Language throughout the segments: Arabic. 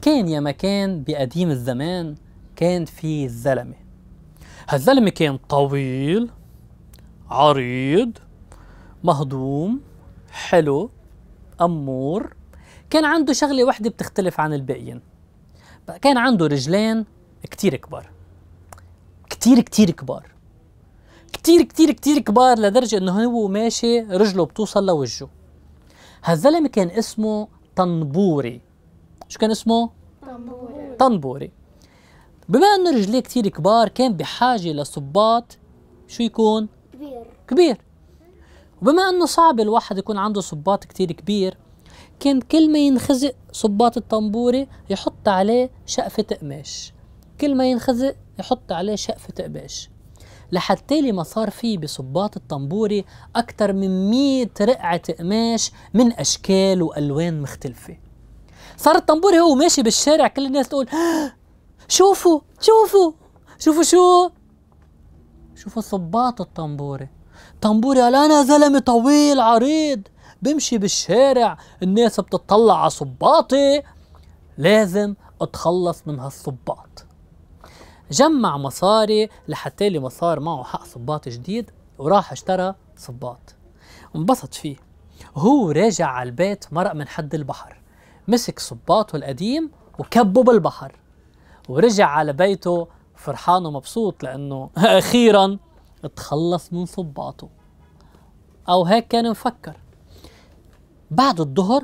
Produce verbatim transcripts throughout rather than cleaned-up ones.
كان يا مكان بقديم الزمان كان في زلمة. هالزلمة كان طويل عريض مهضوم حلو أمور. كان عنده شغلة وحدة بتختلف عن الباقيين، كان عنده رجلين كتير كبار، كتير كتير كبار، كتير كتير كتير كبار، لدرجة انه هو ماشي رجله بتوصل لوجهه. هالزلمة كان اسمه طنبوري. شو كان اسمه؟ طنبوري. طنبوري. بما انه رجليه كتير كبار كان بحاجة لصباط شو يكون؟ كبير. كبير. وبما انه صعب الواحد يكون عنده صباط كتير كبير، كان كل ما ينخزق صباط الطنبوري يحط عليه شقفة قماش، كل ما ينخزق يحط عليه شقفة قماش، لحتى لي ما صار فيه بصباط الطنبوري أكثر من مية رقعة قماش من أشكال وألوان مختلفة. صار الطنبوري هو ماشي بالشارع كل الناس تقول شوفوا شوفوا شوفوا شو شوفوا صباط الطنبوري. طنبوري قال أنا زلمة طويل عريض بمشي بالشارع الناس بتطلع على صباطي، لازم اتخلص من هالصباط. جمع مصاري لحتى لي ما صار معه حق صباط جديد، وراح اشترى صباط وانبسط فيه. وهو راجع على البيت مرق من حد البحر، مسك صباطه القديم وكبه بالبحر، ورجع على بيته فرحان ومبسوط لأنه أخيرا اتخلص من صباطه، أو هيك كان مفكر. بعد الظهر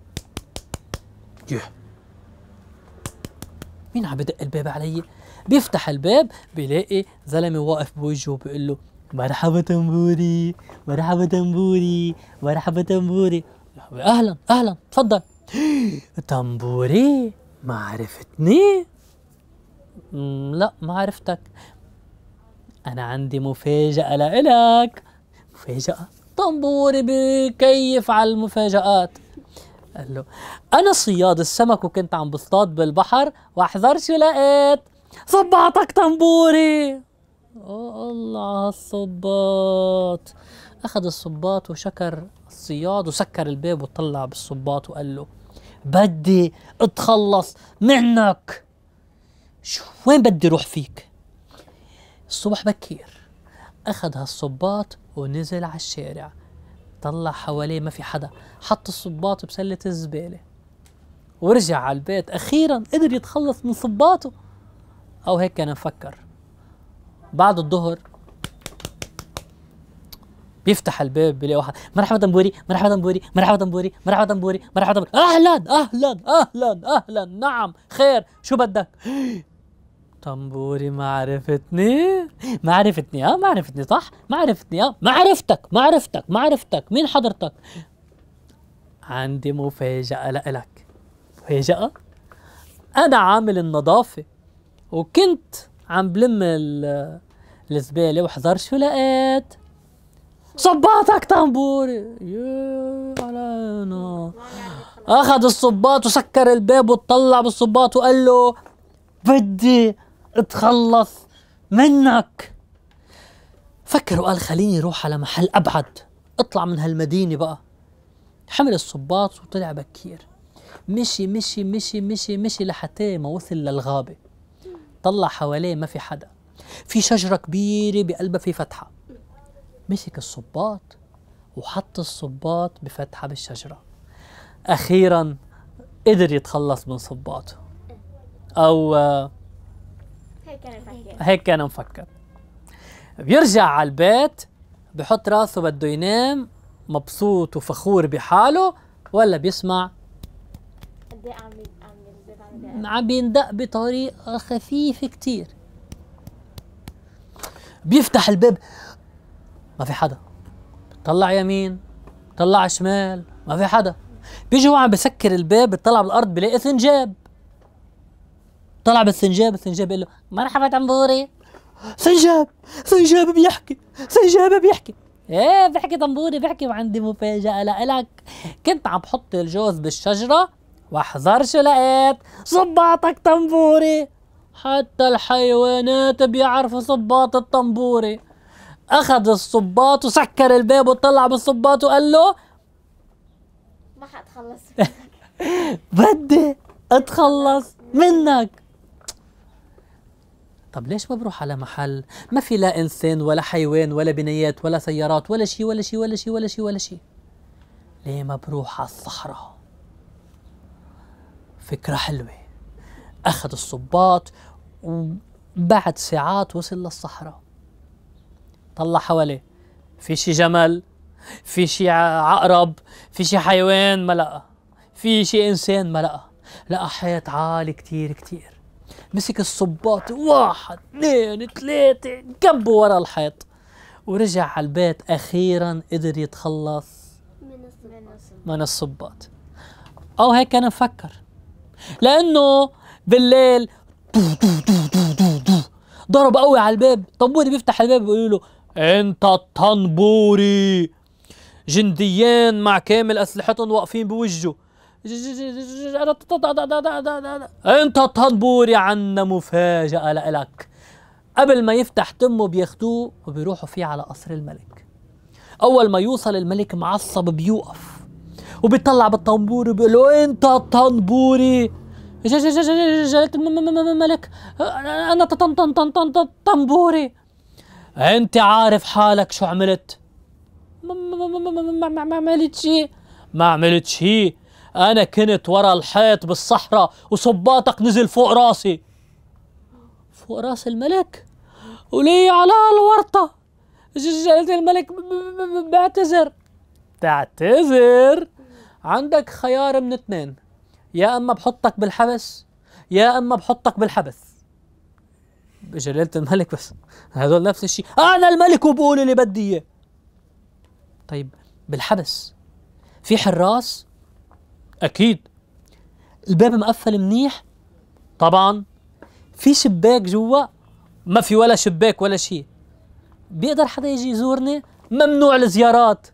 يه مين عم بدق الباب علي؟ بيفتح الباب بيلاقي زلمه واقف بوجهه بيقول له مرحبا طنبوري مرحبا طنبوري مرحبا طنبوري. اهلا اهلا تفضل. طنبوري ما عرفتني؟ لا ما عرفتك، انا عندي مفاجأة لإلك. مفاجأة؟ طنبوري بكيف على المفاجآت. قال له أنا صياد السمك وكنت عم بصطاد بالبحر واحذر شو لقيت؟ صباطك طنبوري. أوه الله على الصباط. أخذ الصباط وشكر الصياد وسكر الباب وطلع بالصباط وقال له بدي اتخلص منك. شو وين بدي روح فيك؟ الصبح بكير أخذ هالصباط ونزل على الشارع، طلع حواليه ما في حدا، حط الصباط بسلة الزبالة ورجع على البيت. أخيرا قدر يتخلص من صباطه، أو هيك كان مفكر. بعد الظهر بيفتح الباب بيلاقي واحد مرحبا طنبوري مرحبا طنبوري مرحبا طنبوري مرحبا طنبوري مرحبا طنبوري. أهلا أهلا أهلا أهلا نعم خير شو بدك؟ طنبوري ما عرفتني؟ ما عرفتني ها؟ ما عرفتني صح؟ ما عرفتني ها؟ ما عرفتك ما عرفتك ما عرفتك مين حضرتك؟ عندي مفاجأة لإلك. مفاجأة؟ أنا عامل النظافة وكنت عم بلم الزبالة وحذر شو لقيت؟ صباطك طنبوري. يا علينا. أخذ الصباط وسكر الباب وطلع بالصباط وقال له بدي اتخلص منك. فكر وقال خليني اروح على محل ابعد، اطلع من هالمدينة بقى. حمل الصباط وطلع بكير، مشي مشي مشي مشي مشي لحتى ما وصل للغابة. طلع حواليه ما في حدا، في شجرة كبيرة بقلبها في فتحة. مسك الصباط وحط الصباط بفتحة بالشجرة. أخيرا قدر يتخلص من صباطه، أو هيك كان مفكر. هيك كان مفكر. بيرجع على البيت بحط راسه بده ينام مبسوط وفخور بحاله، ولا بيسمع قد ايه عم عم عم بيندق بطريقة خفيفة كتير. بيفتح الباب ما في حدا، طلع يمين طلع شمال ما في حدا. بيجي هو عم بسكر الباب بيطلع بالأرض بلاقي سنجاب. طلع بالسنجاب، السنجاب بيقول له مرحبا طنبوري. سنجاب سنجاب بيحكي سنجاب بيحكي ايه بيحكي طنبوري بيحكي وعندي مفاجأة لإلك. كنت عم بحط الجوز بالشجرة واحذر شو لقيت؟ صباطك طنبوري. حتى الحيوانات بيعرفوا صباط الطنبوري. اخذ الصباط وسكر الباب وطلع بالصباط وقال له ما حتخلص. بدي اتخلص منك. طب ليش ما بروح على محل ما في لا انسان ولا حيوان ولا بنايات ولا سيارات ولا شيء ولا شيء ولا شيء ولا شيء ولا شيء؟ ليه ما بروح على الصحراء؟ فكرة حلوة. أخذ الصباط وبعد ساعات وصل للصحراء. طلع حواليه، في شي جمل، في شي عقرب، في شي حيوان، ما لقى. في شي إنسان، ما لقى. لقى حيط عالي كتير كتير. مسك الصباط، واحد اثنين ثلاثة، جنبه ورا الحيط، ورجع على البيت. أخيرا قدر يتخلص من الصباط. أو هيك كان مفكر، لأنه بالليل دو دو دو دو دو دو ضرب قوي على الباب. طنبوري بيفتح الباب بيقول له أنت الطنبوري. جنديين مع كامل أسلحتهم واقفين بوجهه. أنت الطنبوري، عنا مفاجأة لإلك. قبل ما يفتح تمه بياخدوه وبيروحوا فيه على قصر الملك. أول ما يوصل الملك معصب بيوقف وبيطلع بالطنبوري وبيقول له أنت الطنبوري. جلالة الملك، أنا طنبوري. أنت عارف حالك شو عملت؟ ما عملت شيء. ما عملت شيء. أنا كنت ورا الحيط بالصحراء وصباطك نزل فوق راسي. فوق راس الملك؟ ولي على الورطة. جلالة الملك بعتذر. تعتذر؟ عندك خيار من اثنين، يا اما بحطك بالحبس يا اما بحطك بالحبس. جلالة الملك بس هذول نفس الشيء. انا الملك وبقول اللي بدي اياه. طيب بالحبس في حراس؟ اكيد. الباب مقفل منيح؟ طبعا. في شباك جوا؟ ما في ولا شباك ولا شيء. بيقدر حدا يجي يزورني؟ ممنوع الزيارات.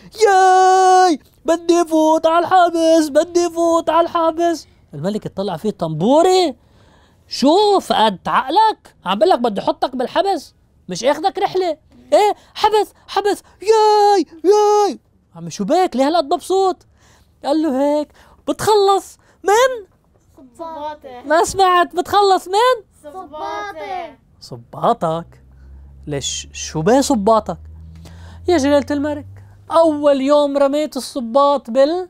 ياي بدي فوت على الحبس، بدي فوت على الحبس. الملك اطلع فيه طنبوري، شو فقدت عقلك؟ عم بقول لك بدي احطك بالحبس، مش اخذك رحله. ايه حبس حبس. ياي ياي عم شو بك ليه هالقد مبسوط؟ قال له هيك بتخلص من صباطي. ما سمعت. بتخلص من صباطي. صباطك؟ ليش شو بيه صباطك؟ يا جلالة الملك، أول يوم رميت الصباط بال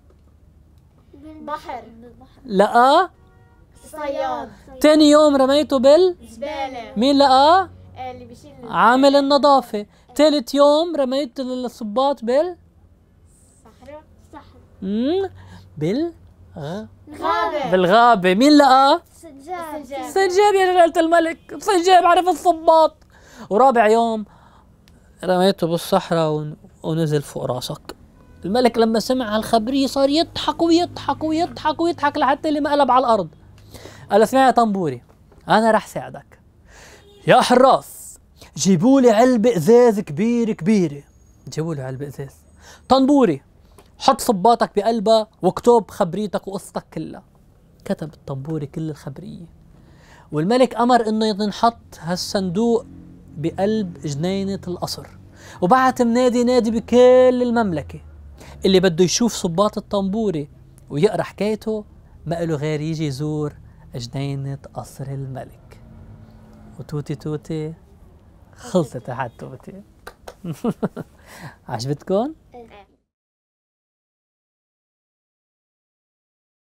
بالبحر. لقاه. صياد. تاني يوم رميته بال زبالة. مين لقاه؟ اللي بيشيل عامل النظافة. ثالث يوم رميت الصباط بال صحراء. صحراء. مم. بال غ... الغابة. بالغابة. مين لقاه؟ سجاب. سجاب. يا جلالة الملك، سجاب عرف الصباط. ورابع يوم رميته بالصحراء ون... ونزل فوق راسك. الملك لما سمع هالخبرية صار يضحك ويضحك ويضحك ويضحك لحتى اللي مقلب على الأرض. قال اسمع يا طنبوري، أنا رح ساعدك. يا حراس جيبوا لي علبة إزاز كبيرة كبيرة. جيبوا له علبة إزاز. طنبوري حط صباطك بقلبها واكتب خبريتك وقصتك كلها. كتب الطنبوري كل الخبرية، والملك أمر إنه ينحط هالصندوق بقلب جنينة القصر، وبعت منادي نادي بكل المملكة. اللي بده يشوف صباط الطنبوري ويقرأ حكايته ما له غير يجي يزور جنينة قصر الملك. وتوتي توتي خلصت حتى توتي. عجبتكم؟